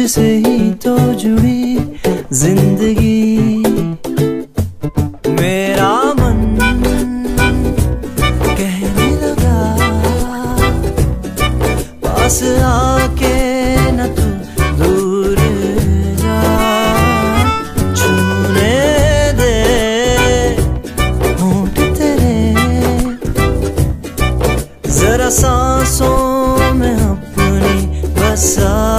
तुझसे ही तो जुड़ी जिंदगी। मेरा मन कहने लगा पास आके न तू दूर जा, छूने दे होंठ तेरे जरा सांसों में अपनी बसा।